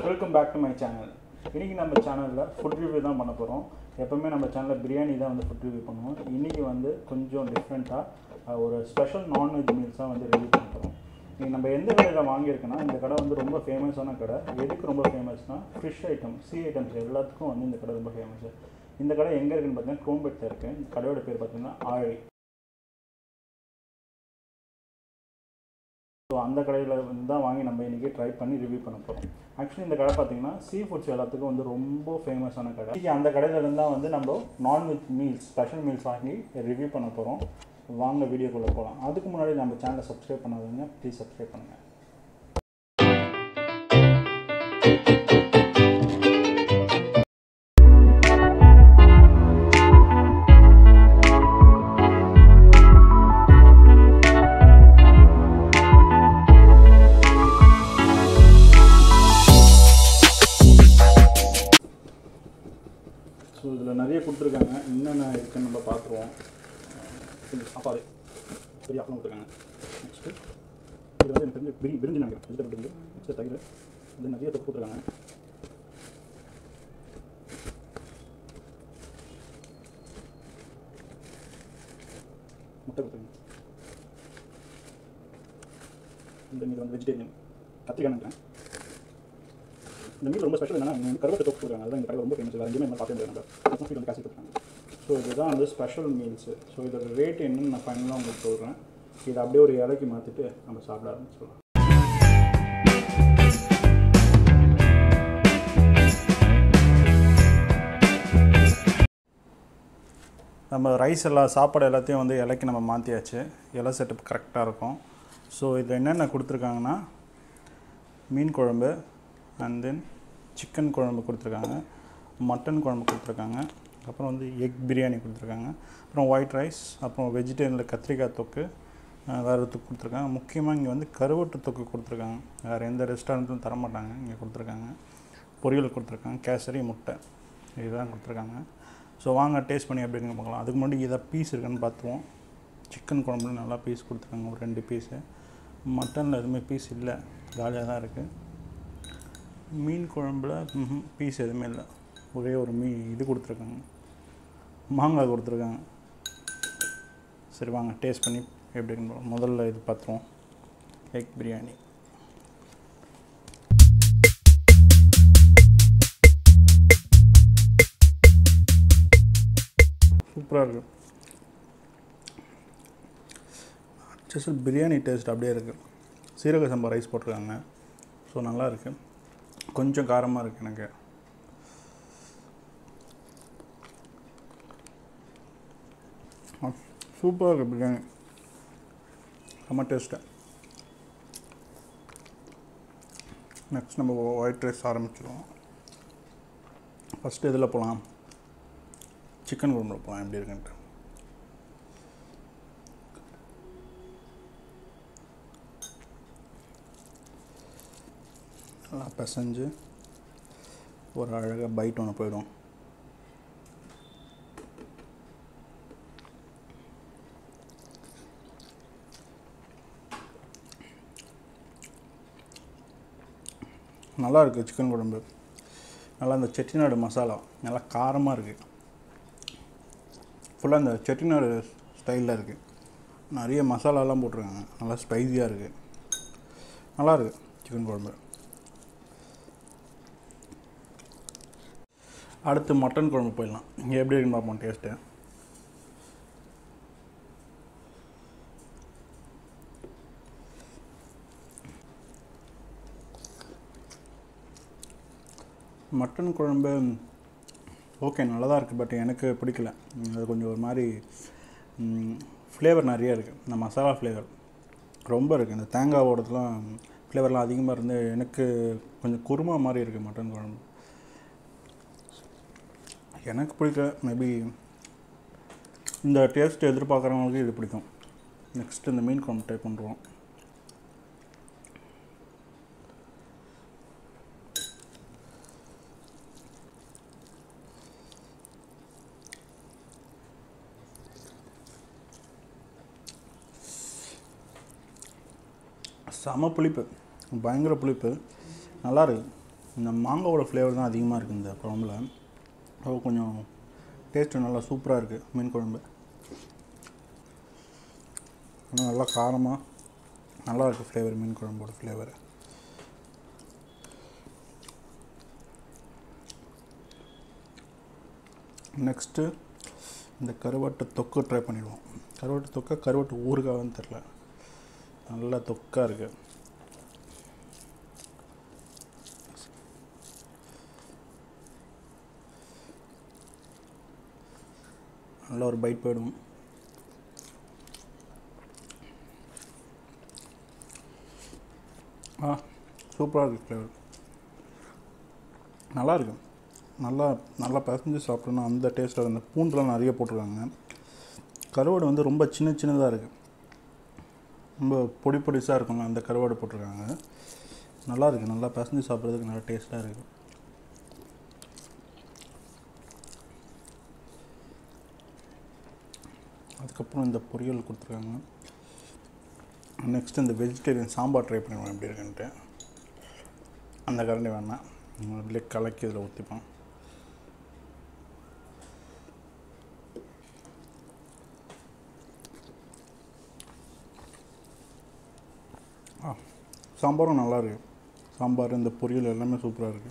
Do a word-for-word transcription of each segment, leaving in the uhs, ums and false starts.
Welcome back to my channel. இன்னைக்கு நம்ம சேனல்ல ஃபுட் ரிவ்யூ தான் பண்ண போறோம். எப்பவுமே நம்ம சேனல்ல பிரியாணி தான் வந்து ஃபுட் ரிவ்யூ பண்ணுவோம். இன்னைக்கு வந்து கொஞ்சம் டிஃபரண்டா ஒரு ஸ்பெஷல் நான்வெஜ் மீல்ஸ் தான் வந்து ரிவ்யூ பண்ண போறோம். நீங்க நம்ம எந்த கடையில வாங்கி இருக்கனா இந்த கடை வந்து ரொம்ப ஃபேமஸான கடை. எதுக்கு ரொம்ப ஃபேமஸ்னா ஃபிஷ் ஐட்டம், சீ ஐட்டம்ஸ் எல்லாத்துக்கும் வந்து இந்த கடை ரொம்ப ஃபேமஸ். இந்த கடை எங்க இருக்குன்னு பார்த்தீங்கன்னா Chromepet இருக்கு. இந்த கடையோட பேர் பார்த்தீங்கன்னா Aazhi. ஸோ அந்த கடையில் வந்து தான் வாங்கி நம்ம இன்றைக்கி ட்ரை பண்ணி ரிவ்யூ பண்ண போகிறோம். ஆக்சுவலி இந்த கடை பார்த்திங்கன்னா சீ ஃபுட்ஸ் எல்லாத்துக்கும் வந்து ரொம்ப ஃபேமஸான கடை. இன்றைக்கி அந்த கடையிலேருந்து தான் வந்து நம்ம நான்வெஜ் மீல்ஸ் ஸ்பெஷல் மீல்ஸ் வாங்கி ரிவ்யூ பண்ண போகிறோம். வாங்க வீடியோக்குள்ளே போகலாம். அதுக்கு முன்னாடி நம்ம சேனலை சப்ஸ்கிரைப் பண்ணாதீங்க, ப்ளீஸ் சப்ஸ்கிரைப் பண்ணுங்கள். ஸோ இதில் நிறைய கொடுத்துருக்காங்க. என்னென்ன இருக்குன்னு நம்ம பார்த்துருவோம். கொஞ்சம் சாப்பாடு பெரிய அப்பளம் கொடுத்துருக்காங்க. நெக்ஸ்ட்டு இது வந்து எனக்கு தெரிஞ்சு பிரி பிரிஞ்சு நினைக்கிறேன் வெஜிடபிள் பிரிஞ்சு. நெக்ஸ்ட்டு தயிர் இது நிறைய தொப்பு கொடுத்துருக்காங்க. முட்டை கொடுத்துருக்காங்க. இந்த மீல் வந்து வெஜிடேரியன் கத்திரிக்காய் நினைக்கிறேன். இந்த மீல் ரொம்ப ஸ்பெஷல் என்னன்னா கருவாட்டு தொப்பு கொடுக்குறாங்க. அதுதான் இந்த கடையில் ரொம்ப ஃபேமஸ். வேறு எங்கேயுமே நம்ம பார்க்க முடியாது. நம்ம ஃபீல் வந்து காசு கொடுக்குறாங்க. ஸோ இதுதான் வந்து ஸ்பெஷல் மீல்ஸு. ஸோ இதோட ரேட் என்னன்னு நான் ஃபைனலாக உங்களுக்கு சொல்கிறேன். இதை அப்படியே ஒரு இலைக்கு மாற்றிட்டு நம்ம சாப்பிட ஆரம்பிச்சிடலாம். நம்ம ரைஸ் எல்லாம் சாப்பாடு எல்லாத்தையும் வந்து இலைக்கு நம்ம மாற்றியாச்சு. இலை செட்டப் கரெக்டாக இருக்கும். ஸோ இதில் என்னென்ன கொடுத்துருக்காங்கன்னா மீன் குழம்பு, அண்ட் தென் சிக்கன் குழம்பு கொடுத்துருக்காங்க, மட்டன் குழம்பு கொடுத்துருக்காங்க, அப்புறம் வந்து எக் பிரியாணி கொடுத்துருக்காங்க, அப்புறம் ஒயிட் ரைஸ், அப்புறம் வெஜிடேரியனில் கத்திரிக்காய் தொக்கு, வேறு தொக்கு கொடுத்துருக்காங்க. முக்கியமாக இங்கே வந்து கருவாட்டு தொக்கு கொடுத்துருக்காங்க. வேறு எந்த ரெஸ்டாரண்ட்டும் தரமாட்டாங்க, இங்கே கொடுத்துருக்காங்க. பொரியல் கொடுத்துருக்காங்க, கேசரி, முட்டை இதுதான் கொடுத்துருக்காங்க. ஸோ வாங்க டேஸ்ட் பண்ணி எப்படின்னு பார்க்கலாம். அதுக்கு முன்னாடி இதை பீஸ் இருக்குன்னு பார்த்துருவோம். சிக்கன் குழம்புல நல்லா பீஸ் கொடுத்துருக்காங்க, ஒரு ரெண்டு பீஸு. மட்டனில் எதுவுமே பீஸ் இல்லை, காலியாக தான் இருக்குது. மீன் குழம்புல பீஸ் எதுவுமே இல்லை, ஒரே ஒரு மீன் இது கொடுத்துருக்காங்க, மாங்காய் கொடுத்துருக்காங்க. சரி வாங்க டேஸ்ட் பண்ணி எப்படின்னு முதல்ல இது பார்த்துருவோம். எக் பிரியாணி சூப்பராக இருக்குது. ஜஸ்ட் பிரியாணி டேஸ்ட் அப்படியே இருக்குது. சீரக சம்பா ரைஸ் போட்டிருக்காங்க. ஸோ நல்லா இருக்குது. கொஞ்சம் காரமாக இருக்குது எனக்கு. சூப்பராக இருக்குது பிரியாணி, செம்ம டேஸ்ட்டு. நெக்ஸ்ட் நம்ம ஒயிட் ரைஸ் ஆரம்பிச்சிடுவோம். ஃபஸ்ட்டு இதில் போகலாம், சிக்கன் குழம்புல போகலாம் எப்படி இருக்குன்ட்டு. நல்லா பிசைஞ்சு ஒரு அழகாக பைட் ஒன்று போயிடும். நல்லா இருக்குது சிக்கன் குழம்பு. நல்லா இந்த செட்டிநாடு மசாலா நல்லா காரமாக இருக்குது. ஃபுல்லாக இந்த செட்டிநாடு ஸ்டைலில் இருக்குது. நிறைய மசாலாலாம் போட்டிருக்காங்க. நல்லா ஸ்பைஸியாக இருக்குது. நல்லா இருக்குது சிக்கன் குழம்பு. அடுத்து மட்டன் குழம்பு போயிடலாம். இங்கே எப்படி இருக்குன்னு பார்ப்போம் டேஸ்ட்டு. மட்டன் குழம்பு ஓகே நல்லா தான் இருக்குது. பட் எனக்கு பிடிக்கல. அது கொஞ்சம் ஒரு மாதிரி ஃப்ளேவர் நிறைய இருக்குது. இந்த மசாலா ஃப்ளேவர் ரொம்ப இருக்குது. இந்த தேங்காவோடதுலாம் ஃப்ளேவர்லாம் அதிகமாக இருந்து எனக்கு கொஞ்சம் குருமா மாதிரி இருக்குது மட்டன் குழம்பு. எனக்கு பிடிக்கல. மேபி இந்த டேஸ்ட் எதிர்பார்க்குறவங்களுக்கு இது பிடிக்கும். நெக்ஸ்ட்டு இந்த மீன் குழம்பு ட்ரை பண்ணுறோம். செம புளிப்பு, பயங்கர புளிப்பு, நல்லா இருக்குது. இந்த மாங்காவோட ஃப்ளேவர் தான் அதிகமாக இருக்குது இந்த குழம்புல. அது கொஞ்சம் டேஸ்ட்டு நல்லா சூப்பராக இருக்குது மீன் குழம்பு. ஆனால் நல்லா காரமாக நல்லா இருக்குது ஃப்ளேவர், மீன் குழம்போட ஃப்ளேவர். நெக்ஸ்ட்டு இந்த கருவாட்டு தொக்கு ட்ரை பண்ணிடுவோம். கருவாட்டு தொக்கை கருவாட்டு ஊறுகான்னு தெரில, நல்லா தொக்காக இருக்குது. நல்லா ஒரு பைட் போயிடும். ஆ சூப்பராக இருக்குது ஃப்ளேவர், நல்லா இருக்குது. நல்லா நல்லா பிசைஞ்சு சாப்பிட்டோன்னா அந்த டேஸ்ட்டில் அந்த பூண்டுலாம் நிறைய போட்டிருக்காங்க. கருவாடு வந்து ரொம்ப சின்ன சின்னதாக இருக்குது, ரொம்ப பொடி பொடிசாக இருக்குங்க அந்த கருவாடு போட்டிருக்காங்க. நல்லா இருக்குது, நல்லா பிசைஞ்சு சாப்பிட்றதுக்கு நல்லா டேஸ்ட்டாக இருக்குது. அதுக்கப்புறம் இந்த பொரியல் கொடுத்துருக்காங்க. நெக்ஸ்ட் இந்த வெஜிடேரியன் சாம்பார் ட்ரை பண்ணுவேன் எப்படி இருக்குன்ட்டு. அந்த கரண்டி வேணாம், அப்படியே கலக்கி இதில் ஊற்றிப்போம். ஆ சாம்பாரும் நல்லா இருக்குது. சாம்பார் இந்த பொரியல் எல்லாமே சூப்பராக இருக்குது.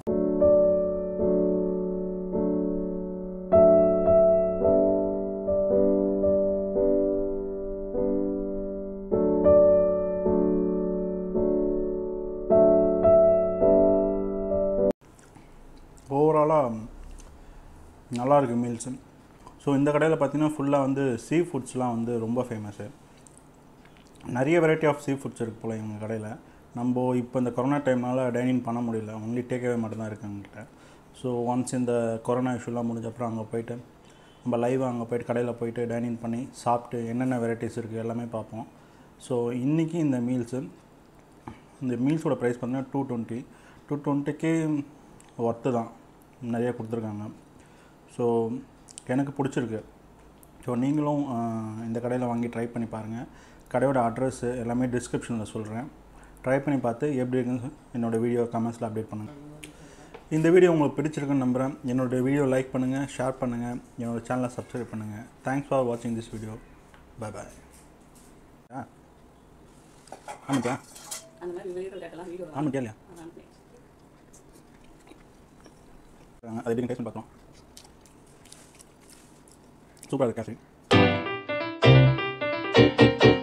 ஓவராலாக நல்லாயிருக்கு மீல்ஸு. ஸோ இந்த கடையில் பார்த்திங்கன்னா ஃபுல்லாக வந்து சீ ஃபுட்ஸ்லாம் வந்து ரொம்ப ஃபேமஸ்ஸு. நிறைய வெரைட்டி ஆஃப் சீ ஃபுட்ஸ் இருக்குது போல் எங்கள் கடையில். நம்ம இப்போ இந்த கொரோனா டைம்னால் டைனிங் பண்ண முடியல, ஒன்லி டேக்அவே மட்டும்தான் இருக்குது எங்ககிட்ட. ஸோ ஒன்ஸ் இந்த கொரோனா இஷ்யூலாம் முடிஞ்ச அப்புறம் அங்கே போய்ட்டு நம்ம லைவாக அங்கே போய்ட்டு கடையில் போய்ட்டு டைனிங் பண்ணி சாப்பிட்டு என்னென்ன வெரைட்டிஸ் இருக்குது எல்லாமே பார்ப்போம். ஸோ இன்றைக்கி இந்த மீல்ஸு, இந்த மீல்ஸோட ப்ரைஸ் பார்த்திங்கன்னா டூ டுவெண்ட்டி டூ டுவெண்ட்டிக்கு ஒர்த்து தான், நிறைய கொடுத்துருக்காங்க. ஸோ எனக்கு பிடிச்சிருக்கு. ஸோ நீங்களும் இந்த கடையில் வாங்கி ட்ரை பண்ணி பாருங்கள். கடையோட அட்ரஸ்ஸு எல்லாமே டிஸ்கிரிப்ஷனில் சொல்கிறேன். ட்ரை பண்ணி பார்த்து எப்படி இருக்குன்னு என்னோடய வீடியோ கமெண்ட்ஸில் அப்டேட் பண்ணுங்கள். இந்த வீடியோ உங்களுக்கு பிடிச்சிருக்குன்னு நம்புகிறேன். என்னோடய வீடியோ லைக் பண்ணுங்கள், ஷேர் பண்ணுங்கள், என்னோடய சேனலை சப்ஸ்கிரைப் பண்ணுங்கள். தேங்க்ஸ் ஃபார் வாட்சிங் திஸ் வீடியோ. Bye bye. ஆ ஆமாப்பா ஆமாம் கேள்வியா அது எப்படி டேஸ்ட் பார்க்கலாம். சூப்பராக இருக்குது கேசரி.